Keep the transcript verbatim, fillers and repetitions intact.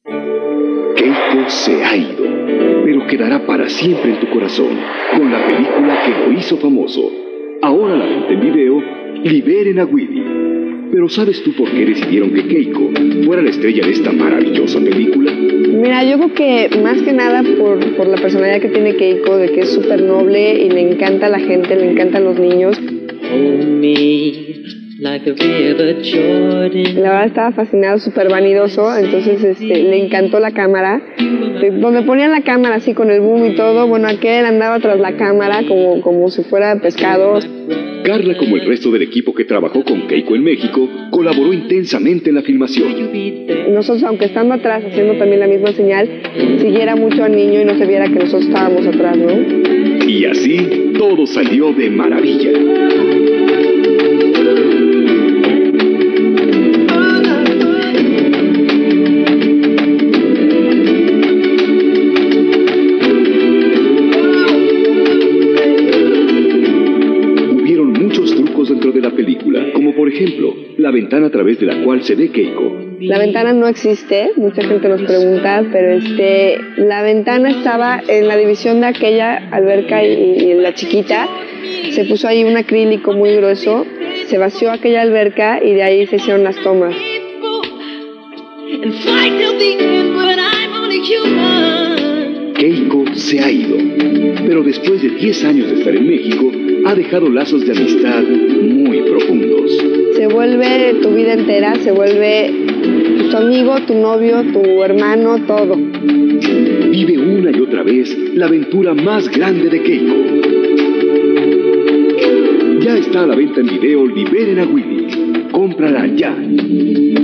Keiko se ha ido, pero quedará para siempre en tu corazón con la película que lo hizo famoso. Ahora la venta en video, Liberen a Willy. Pero ¿sabes tú por qué decidieron que Keiko fuera la estrella de esta maravillosa película? Mira, yo creo que más que nada por, por la personalidad que tiene Keiko, de que es súper noble y le encanta a la gente, le encantan los niños. Like la verdad estaba fascinado, súper vanidoso, entonces este, le encantó la cámara. Donde ponían la cámara así con el boom y todo, bueno, aquel andaba tras la cámara como, como si fuera pescado. Carla, como el resto del equipo que trabajó con Keiko en México, colaboró intensamente en la filmación. Nosotros, aunque estando atrás, haciendo también la misma señal, siguiera mucho al niño y no se viera que nosotros estábamos atrás, ¿no? Y así, todo salió de maravilla. Por ejemplo, la ventana a través de la cual se ve Keiko. La ventana no existe, mucha gente nos pregunta, pero este, la ventana estaba en la división de aquella alberca y, y la chiquita. Se puso ahí un acrílico muy grueso, se vació aquella alberca y de ahí se hicieron las tomas. Keiko se ha ido, pero después de diez años de estar en México, ha dejado lazos de amistad muy profundos. Se vuelve tu vida entera, se vuelve tu amigo, tu novio, tu hermano, todo. Vive una y otra vez la aventura más grande de Keiko. Ya está a la venta en video Liberen a Willy. Cómprala ya.